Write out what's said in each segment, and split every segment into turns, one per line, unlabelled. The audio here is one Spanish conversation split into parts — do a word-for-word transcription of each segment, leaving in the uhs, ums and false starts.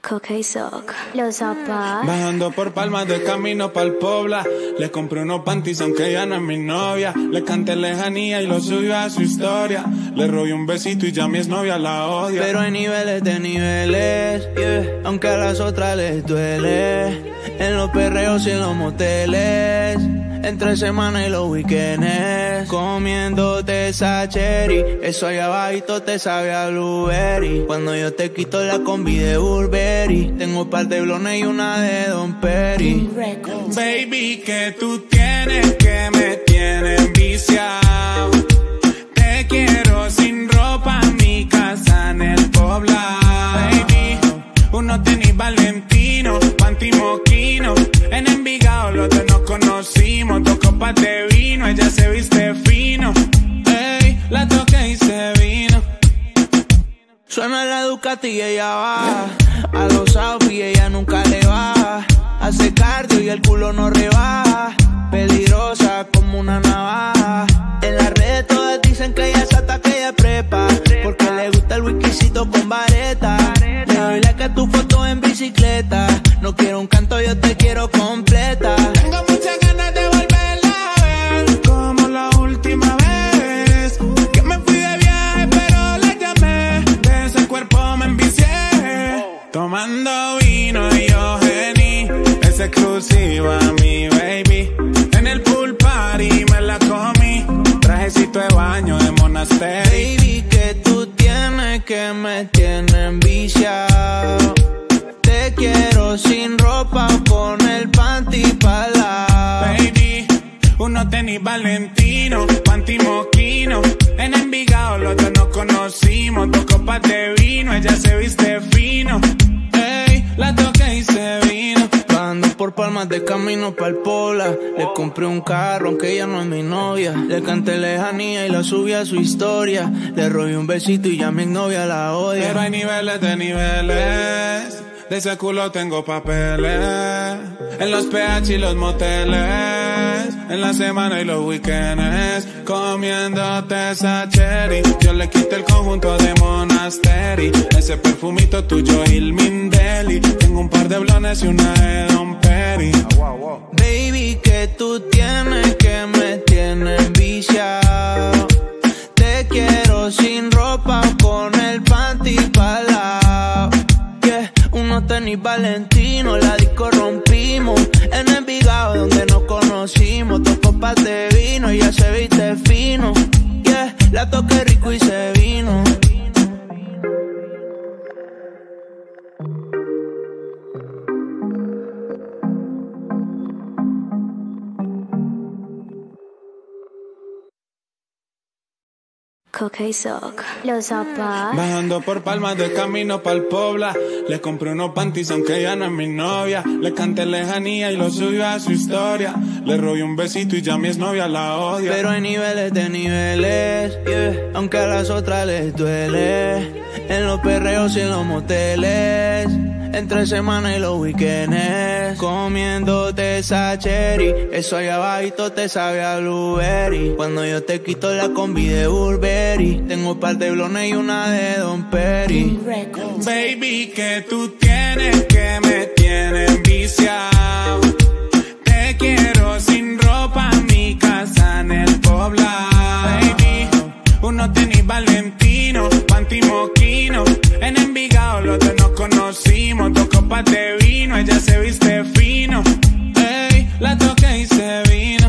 Coca y Soc, los zapatos.
Bajando por Palmas de camino pa'l Pobla. Le compré unos panties aunque ella no es mi novia. Le canté lejanía y lo subió a su historia. Le robé un besito y ya mi exnovia la odia.
Pero hay niveles de niveles, yeah. Aunque a las otras les duele. En los perreos y en los moteles, entre semana y los weekends, comiéndote esa cherry. Eso allá abajito te sabe a blueberry. Cuando yo te quito la combi de Burberry, tengo un par de blones y una de Don Perry.
Baby, que tú tienes que me tienes viciado. Te quiero sin ropa en mi casa en el Pobla. Baby, uno tenis Valentino, panty moquino. En Envigado los dos nos conocimos. Dos copas de vino, ella se viste fino. Ey, la toqué y se vino.
Suena la Ducati y ella va a los outfits y ella nunca le baja. Hace cardio y el culo no rebaja. Peligrosa como una navaja. En las redes todas dicen que ella se ataca y ella prepa, porque le gusta el whiskycito con vareta. Le doy like a tu foto en bicicleta. No quiero un canto, yo te quiero completa.
Tengo muchas ganas de volverla a ver, como la última vez que me fui de viaje pero la llamé. De ese cuerpo me envicié, tomando vino y yo gení. Es exclusiva mi baby. En el pool party me la comí. Trajecito de baño de monasterio.
Baby, que tú tienes que me tienes viciado. Te quiero sin ropa o con el panty pa' la.
Baby, uno tenis Valentino, panty moquino. En Envigado los dos nos conocimos. Dos copas de vino, ella se viste fino. Ey, la toqué y se vino.
Bajando por Palmas de camino pa'l Pobla. Le compré un carro aunque ella no es mi novia. Le canté lejanía y la subí a su historia. Le robé un besito y ya mi novia la odia.
Pero hay niveles de niveles. De ese culo tengo papeles. En los P H y los moteles. En la semana y los weekends, comiéndote esa cherry. Yo le quité el conjunto de Monastery. Ese perfumito tuyo Ilmindeli. Tengo un par de blones y una de Don Perry.
Baby, que tú tienes que me tienes viciado. Te quiero sin ropa o con el panty pa' la. Yeah, unos tenis Valentino, la disco rompimos. En Envigado donde nos conocimos. Dos copas de vino, ella se viste fino. Yeah, la toqué rico y se vino.
Coca y Soc, los zapatos.
Bajando por Palmas de camino pa'l Pobla. Le compré unos panties aunque ella no es mi novia. Le canté lejanía y lo subió a su historia. Le robé un besito y ya mi exnovia la odia.
Pero hay niveles de niveles, yeah. Aunque a las otras les duele. En los perreos y en los moteles, entre semana y los weekends, comiéndote esa cherry. Eso allá abajito te sabe a blueberry. Cuando yo te quito la combi de Burberry, tengo un par de blones y una de Don Perry.
Baby, que tú tienes que me tienes viciado. Te quiero sin ropa en mi casa en el Pobla. Baby, uno tenis Valentino, panty moquino. En Envigado los dos nos conocimos. Dos copas de vino, ella se viste fino. Ey, la toqué y se vino.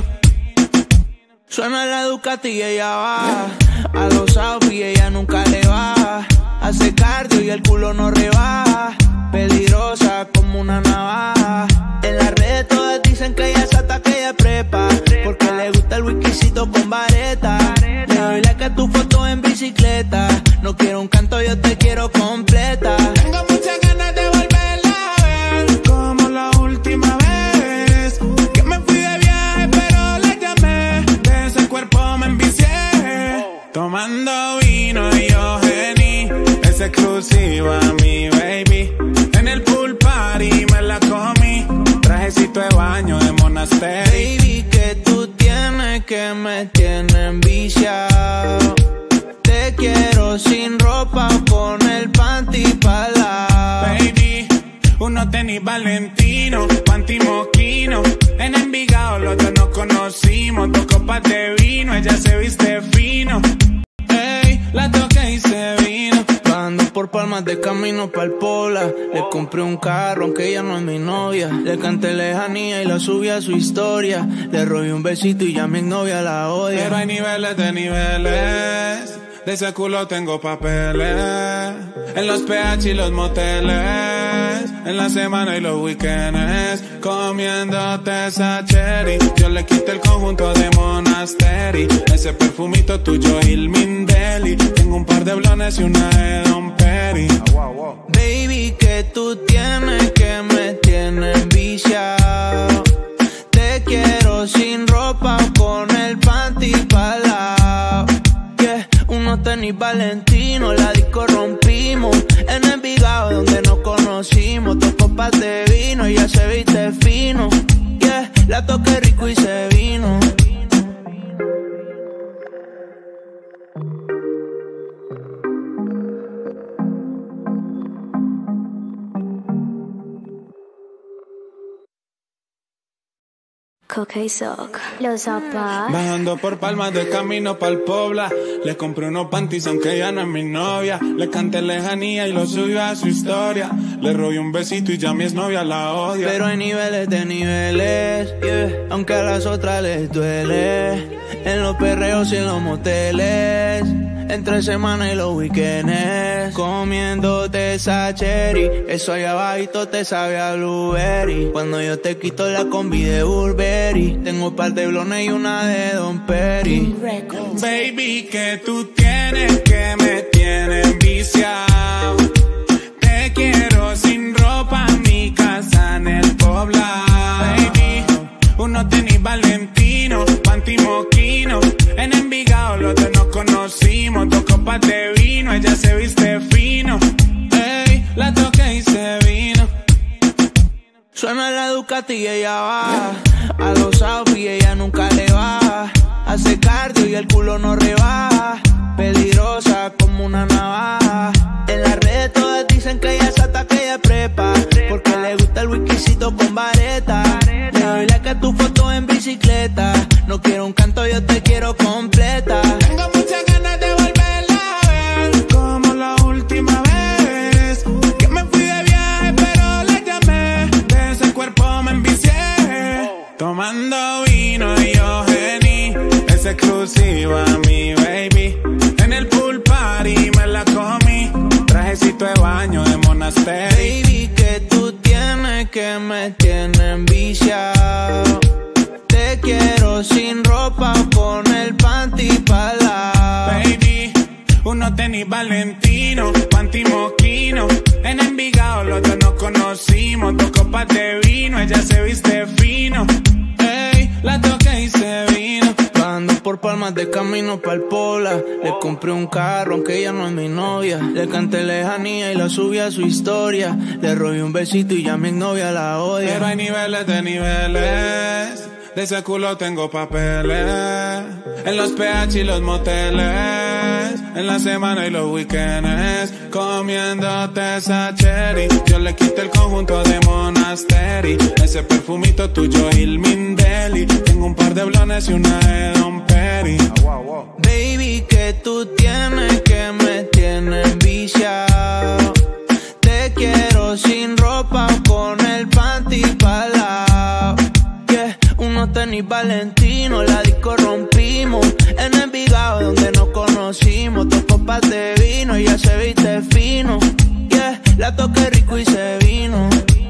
Suena la Ducati y ella va a los outfits y ella nunca le baja. Hace cardio y el culo no rebaja. Peligrosa como una navaja. En las redes todas dicen que ella se ataca y ella prepa, porque le gusta el whiskycito con vareta. Le doy like a tu foto en bicicleta. No quiero un canto, yo te quiero completa.
Tengo muchas ganas de volverla a ver, como la última vez que me fui de viaje pero la llamé. De ese cuerpo me envicié, tomando vino y yo gení. Es exclusiva mi baby. En el pool party me la comí. Trajecito de baño de monasterio.
Baby, que tú tienes que me tienes viciado. Te quiero sin ropa o con el panty pa' la.
Baby, tenis Valentino, panty Moschino. En Envigado los dos nos conocimos. Dos copas de vino, ella se viste fino. Ey, la toqué y se vino.
Ando por Palmas de camino pa'l Pola. Le compré un carro aunque ella no es mi novia. Le canté lejanía y la subí a su historia. Le robé un besito y ya mi novia la odia.
Pero hay niveles de niveles. De ese culo tengo papeles. En los P H y los moteles. En la semana y los weekends. Comiéndote esa cherry. Yo le quité el conjunto de Monasteri. Ese perfumito tuyo Ilmindeli. Tengo un par de blones y una de Don Peri.
Baby, que tú tienes que me tienes viciado. Te quiero sin ropa o con el panty palao. Yeah, unos tenis Valentino, la disco rompimos. En Envigado donde nos conocimos. Dos copas de vino, ya se viste fino. Yeah, la toqué rico y se vino.
Coca y Sock, los zapatos.
Bajando por Palmas de camino pa'l Pobla. Le compré unos panties aunque ella no es mi novia. Le canté lejanía y lo subió a su historia. Le robé un besito y ya mi exnovia la odia.
Pero hay niveles de niveles, yeah. Aunque a las otras les duele. En los perreos y en los moteles. Entre semana y los weekends. Comiéndote esa cherry. Eso allá abajito te sabe a blueberry. Cuando yo te quito la combi de Burberry. Tengo un par de blones y una de Don Peri.
Baby, que tú tienes que me tienes viciado. Te quiero sin ropa, mi casa en el poblado. Baby, unos tenis Valentino, panty Moschino. En Envigado los dos nos conocimos. Dos copas de vino, ella se viste fino. Ey, la toqué y se vino.
Suena la Ducati y ella va. A los outfits ella nunca le baja. Hace cardio y el culo no rebaja. Peligrosa como una navaja. En las redes todas dicen que ella se ataca y ella prepa. Porque le gusta el whiskycito con vareta. Le doy like a tu foto en bicicleta. No quiero un canto, yo te quiero completa.
Tengo muchas ganas de volverla a ver, como la última vez que me fui de viaje pero la llamé. De ese cuerpo me envicié. Tomando vino y yo gení. Es exclusiva mi baby. En el pool party me la comí. Trajecito de baño de Monasteri.
Baby, que tú tienes que me tienes viciado. Te quiero sin ropa o con el panty palao.
Baby, unos tenis Valentino, panty Moschino. En Envigado los dos nos conocimos. Dos copas de vino, ella se viste fino. Ey, la toqué y se vino.
Ando por Palmas de camino pa'l Pola. Le compré un carro aunque ella no es mi novia. Le canté lejanía y la subí a su historia. Le robé un besito y ya mi novia la odia.
Pero hay niveles de niveles. De ese culo tengo papeles. En los P H y los moteles. En la semana y los weekends. Comiéndote esa cherry. Yo le quité el conjunto de Monasteri. Ese perfumito tuyo Ilmindeli. Tengo un par de blones y una de Don Peri.
Baby, que tú tienes que me tienes viciado. Te quiero sin ropa o con el panty palao. Yeah, unos tenis Valentino, la disco rompimos. En Envigado donde nos conocimos. Dos copas de vino, ya se viste fino. Yeah, la toqué rico y se vino.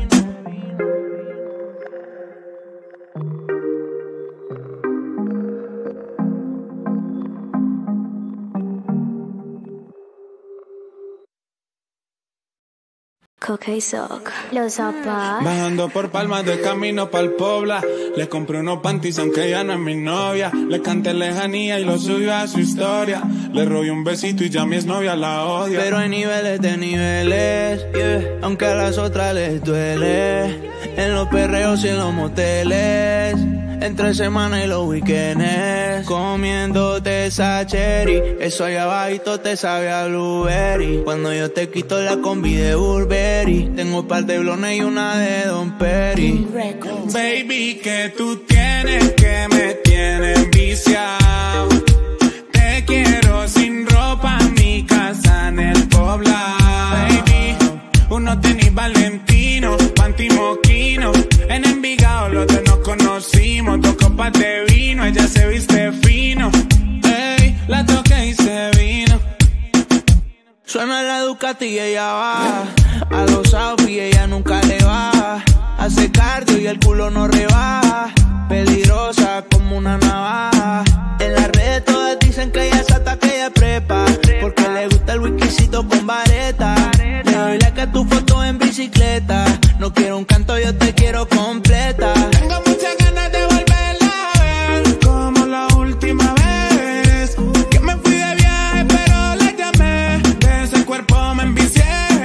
Coca y Sock, los zapatos.
Bajando por Palmas de camino pa'l Pobla. Le compré unos panties aunque ella no es mi novia. Le canté lejanía y lo subió a su historia. Le robé un besito y ya mi exnovia la odia.
Pero hay niveles de niveles, yeah. Aunque a las otras les duele. En los perreos y en los moteles. entre semana y los weekends, comiéndote esa cherry. Eso allá abajito te sabe a blueberry. Cuando yo te quito la combi de Burberry, tengo un par de blones y una de Don Perry.
Baby, que tú tienes que me tienes viciado. Te quiero sin ropa en mi casa en el poblado. Baby, uno tenis Valentino, panty moquino. En Envigado los dos nos conocimos. Dos copas de vino, ella se viste fino. Ey, la toqué y se vino.
Suena la Ducati y ella va a los outfits y ella nunca le baja. Hace cardio y el culo no rebaja. Peligrosa como una navaja. En las redes todas dicen que ella sata, que ella prepa, porque le gusta el whiskycito con vareta. Le doy like a tu foto en bicicleta. No quiero un canto, yo te quiero completa.
Tengo muchas ganas de volverla a ver, como la última vez que me fui de viaje pero la llamé. De ese cuerpo me envicié,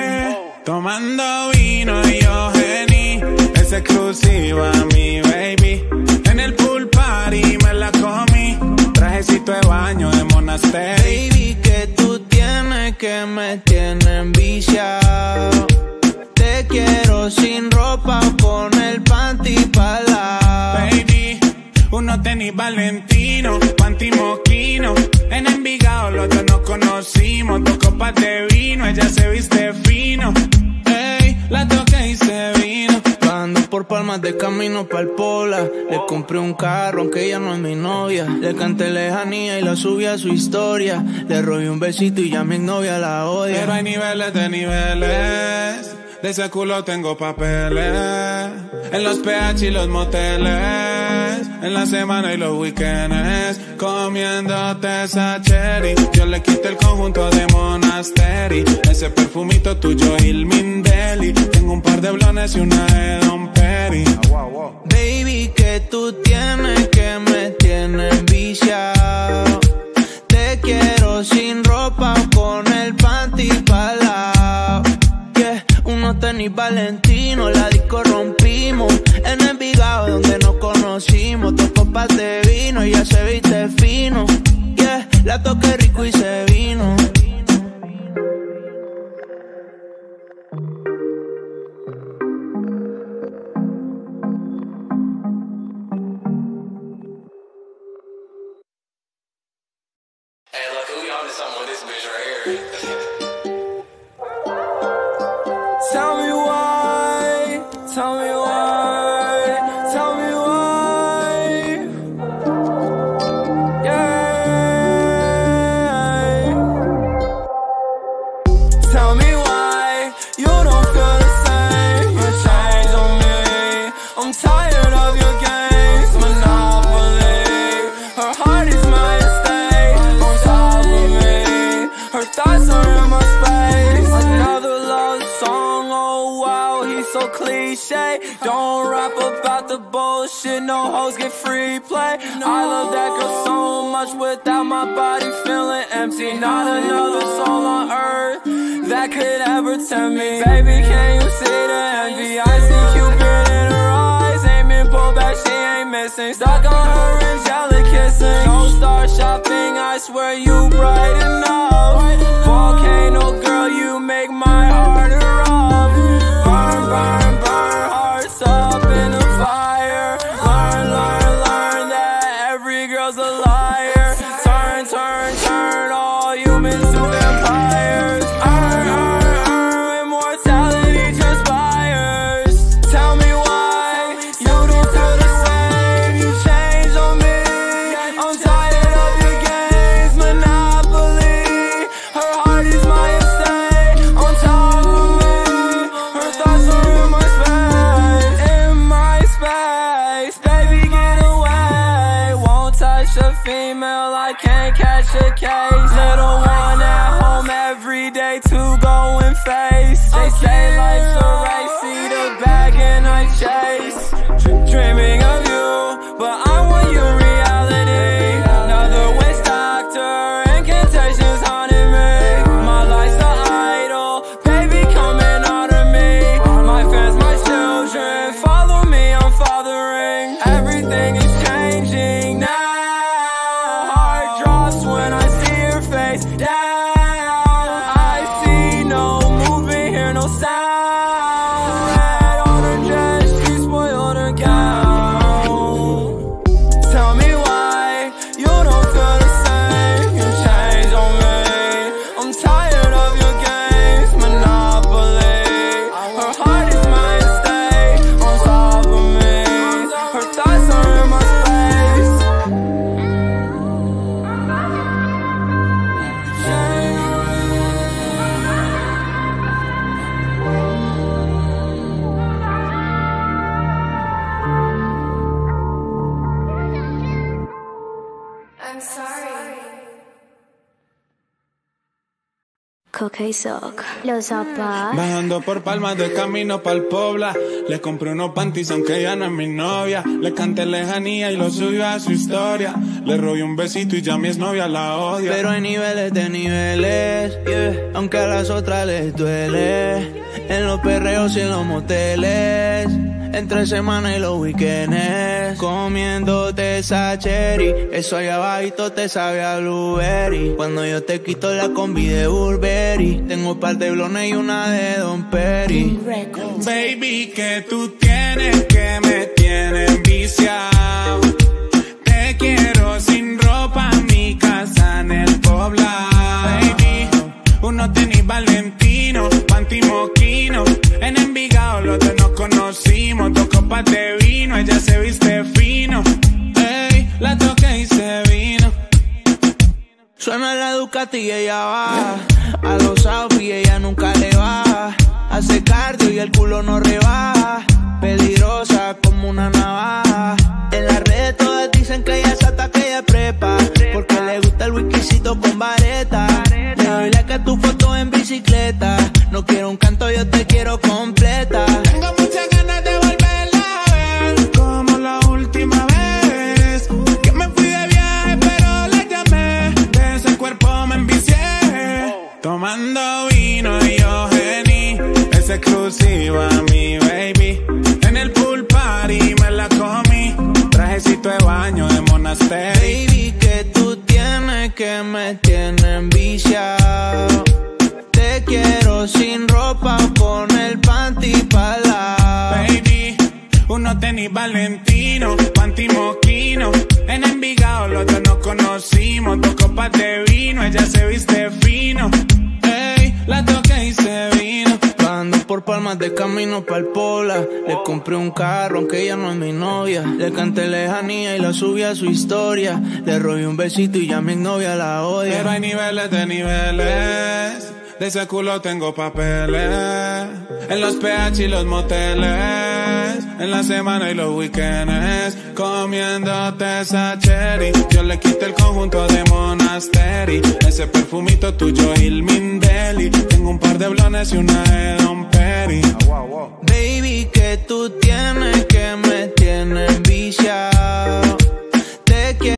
tomando vino y yo gení. Es exclusiva mi baby. En el pool party me la comí. Trajecito de baño de monasterio.
Baby, que tú tienes que me tienes enviciado. Te quiero sin ropa con el panty pa'l lado.
Baby, uno tenis Valentino, panty moquino. En Envigado los dos nos conocimos. Dos copas de vino, ella se viste fino. Ey, la toqué y se vino.
Ando por Palmas de camino pa'l Pola. Le compré un carro aunque ella no es mi novia. Le canté lejanía y la subí a su historia. Le robé un besito y ya mi novia la odia.
Pero hay niveles de niveles. De ese culo tengo papeles. En los P H y los moteles. En la semana y los weekends, comiéndote esa cherry. Yo le quité el conjunto de Monastery. Ese perfumito tuyo Ilmindeli. Tengo un par de blones y una de Don Perry.
Baby, que tú tienes que me tienes viciado. Te quiero sin ropa con el panty pa'l lado. Yeah, unos tenis Valentino, la disco rompimos. En Envigado donde nos conocimos. Dos copas de vino, ella se viste fino. Yeah, la toqué rico y se vino.
Hey, look, we on to something with this bitch right here.
Tell me why, tell me why, tell me why, yeah. Tell me why you don't feel the same. You change on me. I'm tired of your games, Monopoly. Her heart is my estate, on top of me. Her thoughts are in my space. Another love song, oh wow, he's so cliche. Don't rap about the bullshit, no hoes get free play. I love that girl so much, without my body feeling empty. Not another soul on earth that could ever tempt me. Baby, can you see the envy? I see Cupid in her eyes, ain't been pulled back, she ain't missing. Stuck on her angelic kissing. Don't start shopping, I swear you bright enough. Volcano girl, you make my heart erupt. Burn, burn, burn, hearts up in the fire. Learn, learn, learn that every girl's a liar. Turn, turn, turn all humans to vampires. Earn, earn, earn, immortality transpires. Tell me why you don't feel the same. You change on me. I'm tired of your games, Monopoly. Her heart is my estate, on top of me. Her thoughts are in my space, in my space. Baby, get away. Won't touch a female, I can't catch a case. Little one at home every day to go and face. They say life's a race, see the bag and I chase. Dreaming of you, but I want your reality. Another waste doctor, incantations haunting me. My life's an idol, baby coming out of me. My fans, my children, follow me, I'm fathering. Everything is changing.
Coca y Soc, los zapatos.
Bajando por Palmas de camino pa'l Pobla, le compré unos panties aunque ella no es mi novia. Le canté lejanía y lo subió a su historia. Le robé un besito y ya mi exnovia la odia.
Pero hay niveles de niveles, yeah. Aunque a las otras les duele. En los perreos y en los moteles, entre semana y los weekends, comiéndote esa cherry. Eso allá abajito te sabe a blueberry. Cuando yo te quito la combi de Burberry, tengo un par de blones y una de Don Perry.
Baby, que tú tienes que me tienes viciado. Te quiero sin ropa en mi casa en el poblado. Baby, uno tenis Valentino, panty moquino. En Envigado los dos nos conocimos. Dos copas de vino, ella se viste fino. Ey, la toqué y se vino.
Suena la Ducati y ella va a los outfits, ella nunca le baja. Hace cardio y el culo no rebaja. Peligrosa como una navaja. En las redes todas dicen que ella se ataca y ella prepa, porque le gusta el whiskycito con vareta. Le doy like a tu foto en bicicleta. No quiero un canto, yo te quiero completa.
Tengo muchas ganas de volverla a ver, como la última vez que me fui de viaje pero la llamé. De ese cuerpo me envicié, tomando vino y yo gení. Es exclusiva mi baby. En el pool party me la comí. Trajecito de baño de monasterio.
Baby, que tú tienes que me tienes viciado. Te quiero sin ropa, pon el panty pa' la.
Baby, uno tenis Valentino, panty moquino. En Envigado los dos nos conocimos. Dos copas de vino, ella se viste fino. Ey, la toqué y se vino.
Bajando por Palmas de camino pa'l Pola, le compré un carro aunque ella no es mi novia. Le canté lejanía y la subí a su historia. Le robé un besito y ya mi novia la odia.
Pero hay niveles de niveles. De ese culo tengo papeles. En los P H y los moteles. En la semana y los weekends. Comiéndote esa cherry. Yo le quité el conjunto de Monastery. Ese perfumito tuyo Ilmindeli. Tengo un par de blones y una de Don Perry.
Baby, que tú tienes que me tienes viciado. Te quiero.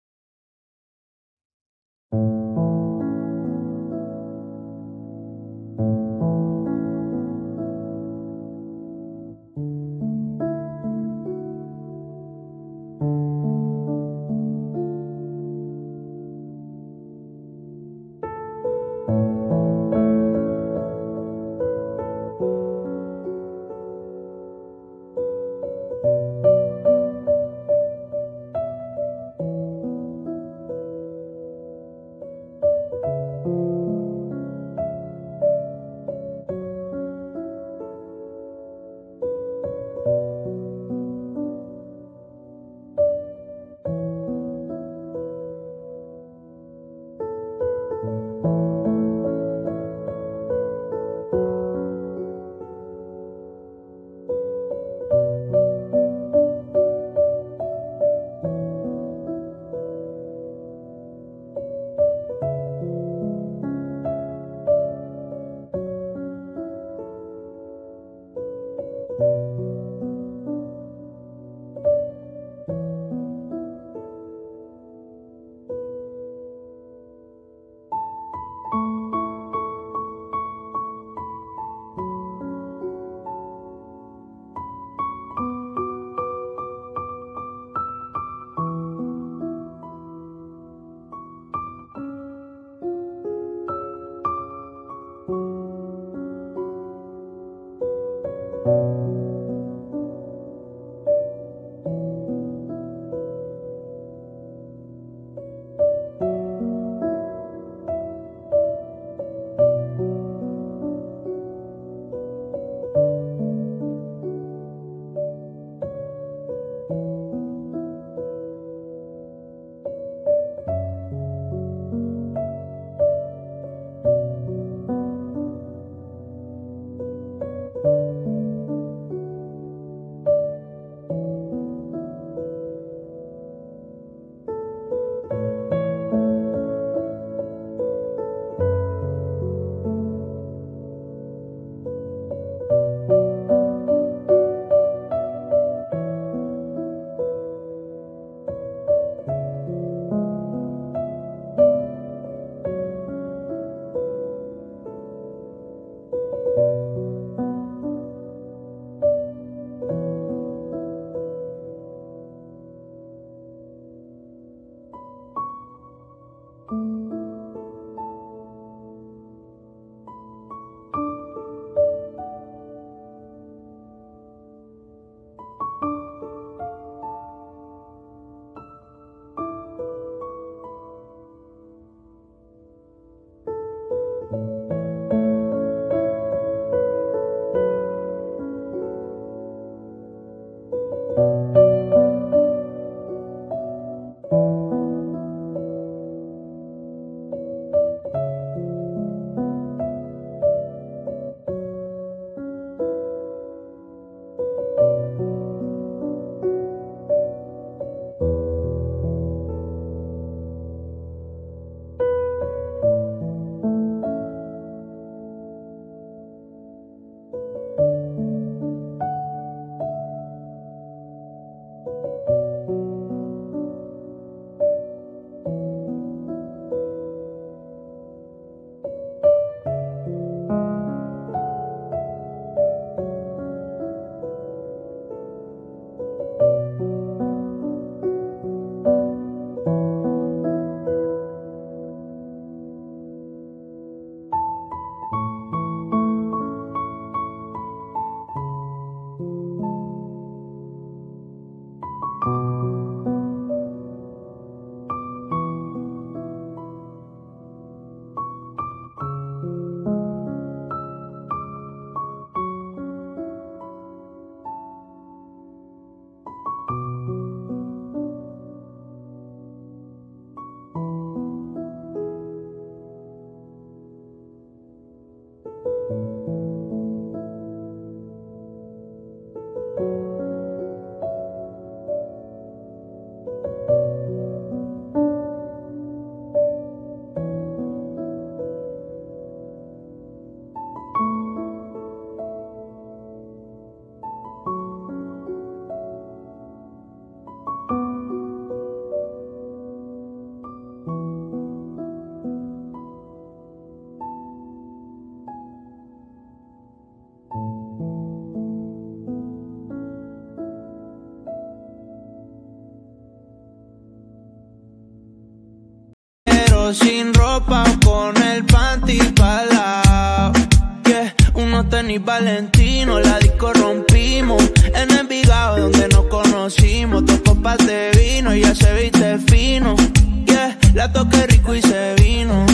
quiero sin ropa o con el panty pa'l lado. Yeah, unos tenis Valentino, la disco rompimos. En Envigado donde nos conocimos, dos copas de vino y ya se viste fino. Yeah, la toqué rico y se vino.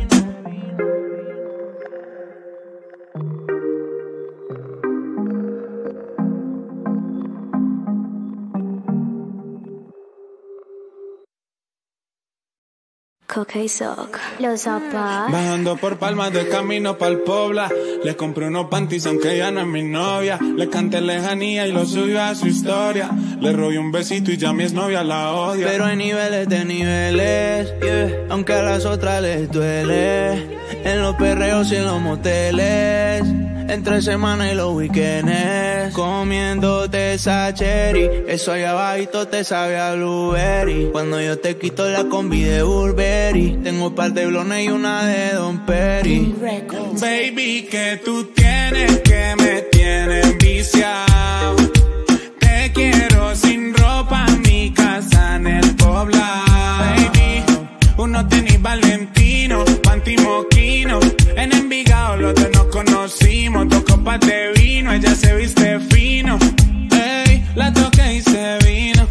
Coca y Sock, los zapatos.
Bajando por Palmas de camino pa'l Pobla, le compré unos panties aunque ella no es mi novia. Le canté lejanía y lo subió a su historia. Le robé un besito y ya mi exnovia la odia.
Pero hay niveles de niveles, yeah. Aunque a las otras les duele. En los perreos y en los moteles, entre semana y los weekends, comiéndote esa cherry. Eso allá abajito te sabe a blueberry. Cuando yo te quito la combi de Burberry, tengo un par de blones y una de Don Perry.
Baby, que tú tienes que me tienes viciado. Te quiero sin ropa en mi casa en el poblado. Baby, unos tenis Valentino, panty moquino. En Envigado los dos nos conocimos, dos copas de vino, ella se viste fino. Ey, la toqué y se vino.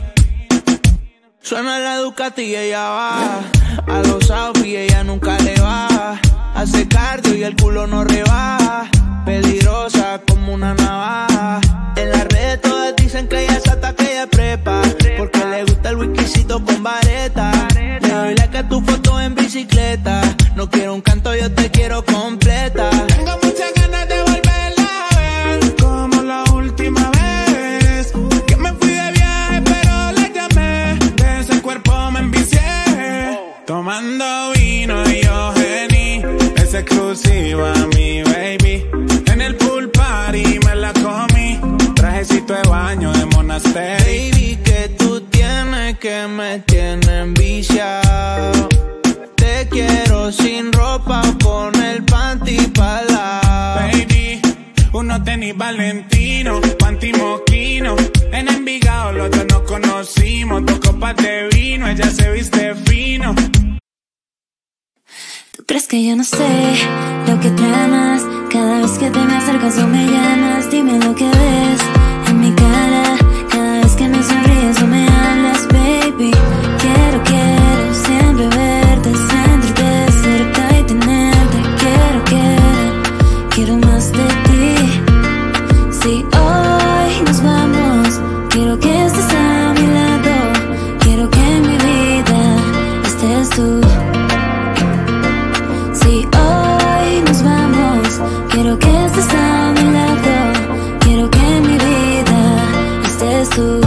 Suena la Ducati y ella va a los outfits y ella nunca le baja. Hace cardio y el culo no rebaja. Peligrosa como una navaja. En las redes todas dicen que ella se ataca y ella prepa, porque le gusta el whiskycito con vareta. Le doy like a tu foto en bicicleta. No quiero un canto, yo te quiero completa.
Tengo muchas ganas de volverla a ver, como la última vez que me fui de viaje pero la llamé. De ese cuerpo me envicié, tomando vino y yo gení. Es exclusiva mi baby. En el pool party me la comí, trajecito de baño de monasterio.
Baby, que tú tienes que me tienes enviciado. Te quiero sin ropa o con el panty pa'l lado.
Baby, unos tenis Valentino, panty moquino. En Envigado los dos nos conocimos, dos copas de vino, ella se viste fino.
¿Tú crees que yo no sé lo que tramas? Cada vez que te me acercas o me llamas, dime lo que ves en mi cara. Cada vez que me sonríes o me hablas, baby. Quiero, quiero siempre verte, sentirte cerca y tenerte. Quiero, quiero, quiero más de ti. Si hoy nos vamos, quiero que estés a mi lado. Quiero que en mi vida estés tú. Si hoy nos vamos, quiero que estés a mi lado. Quiero que en mi vida estés tú.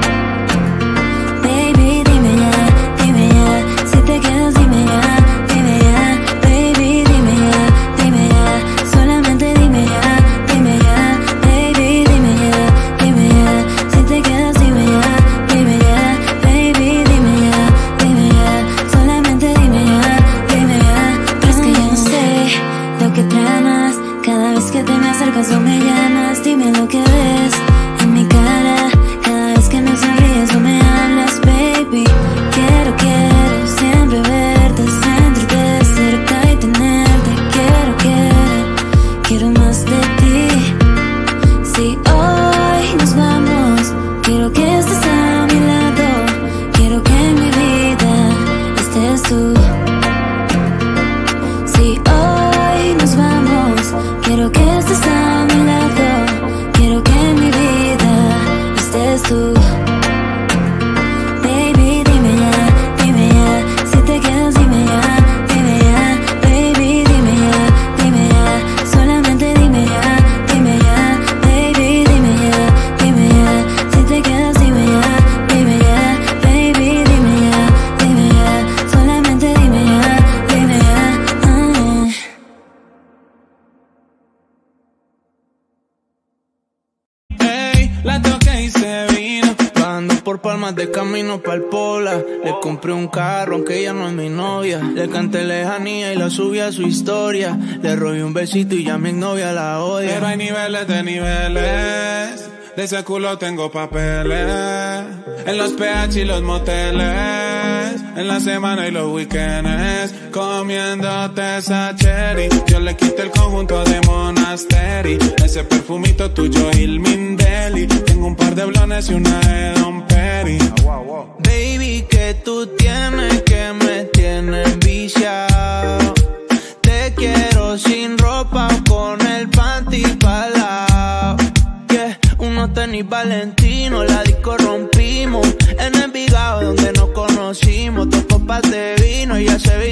Baby, dime ya, dime ya. Si te quedas, dime ya, dime ya. Baby, dime ya, dime ya. Solamente dime ya, dime ya. Baby, dime ya, dime ya. Si te quedas, dime ya, dime ya. Baby, dime ya, dime ya. Solamente dime ya, dime ya. Pero es que yo no sé lo que tramas. Cada vez que te me acercas o me llamas, dime lo que ves en mi cara. Cada vez que me sonríes o me hablas, baby. Quiero, quiero siempre verte, sentirte cerca y tenerte. Quiero, quiero, quiero más de ti. Si hoy nos vamos, quiero que estés a mi lado. Quiero que en mi vida estés tú. Si hoy nos vamos, quiero que estés a mi lado. Quiero que en mi vida estés tú. Baby, dime ya, dime ya. Si te quedas, dime ya, dime ya. Baby, dime ya, dime ya. Solamente dime ya, dime ya. Baby, dime ya, dime ya. Si te quedas, dime ya, dime ya. Baby, dime ya, dime ya. Solamente dime ya, dime ya. Ah.
Ey, la toqué y se vino.
Ando por Palmas de camino pa'l Pola. Le compré un carro aunque ella no es mi novia. Le canté lejanía y la subí a su historia. Le robé un besito y ya mi novia la odia.
Pero hay niveles de niveles, de ese culo tengo papeles. En los P H y los moteles, vez en la semana y los weekends, comiéndote esa cherry. Yo le quité el conjunto de Monastery, ese perfumito tuyo Ilmindeli. Tengo un par de blones y una de Don Perry.
Baby, que tú tienes que me tienes viciado. Te quiero sin ropa o con el panty palao. Yeah, unos tenis Valentino, la disco rompimos. En Envigado donde nos conocimos, dos copas de vino y ya se